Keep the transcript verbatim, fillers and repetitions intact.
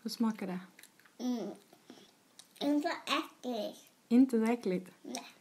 Hur smakar det? Mm. Inte äckligt. Inte så äckligt? Nej.